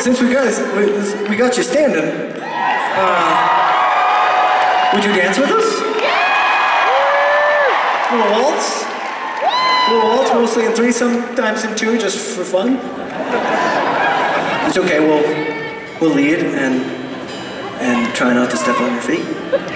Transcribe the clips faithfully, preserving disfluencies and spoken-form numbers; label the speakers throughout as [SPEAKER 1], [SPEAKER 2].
[SPEAKER 1] since we got we, we got you standing, uh, would you dance with us? Little waltz? Little waltz, mostly in three, sometimes in two, just for fun. It's okay. We'll we'll lead and and try not to step on your feet.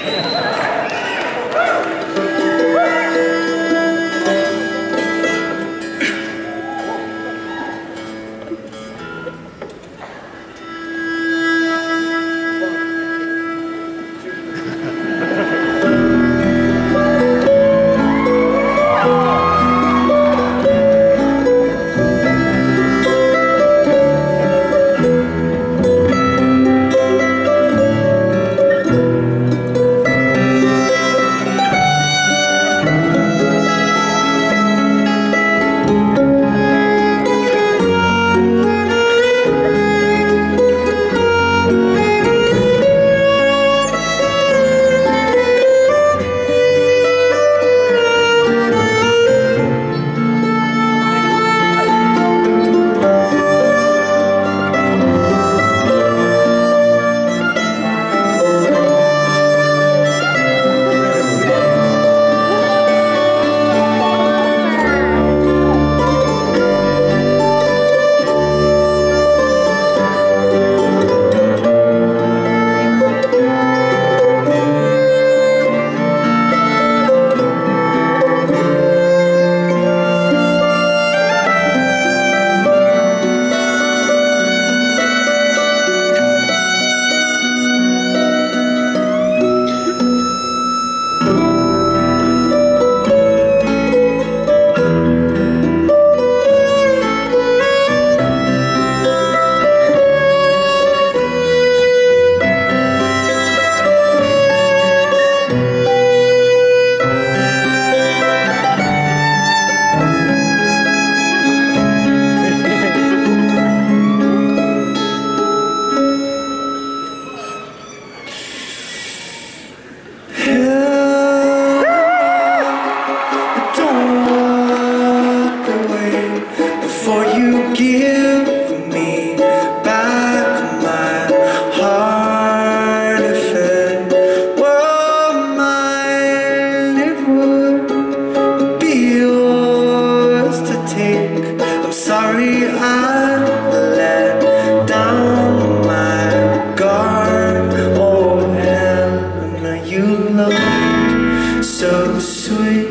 [SPEAKER 1] So sweet,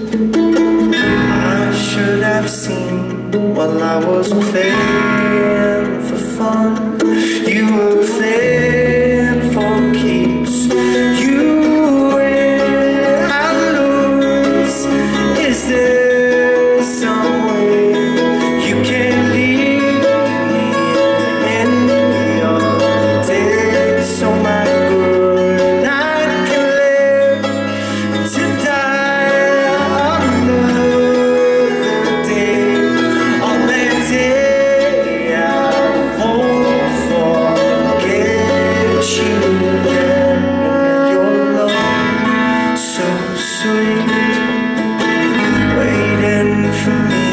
[SPEAKER 1] I should have seen while I was playing for fun. You were playing for keeps. You win, I lose. Is there some way you can leave me in your day? So my good night can live to die another day. On that day I won't forget you and your love so sweet, waiting for me.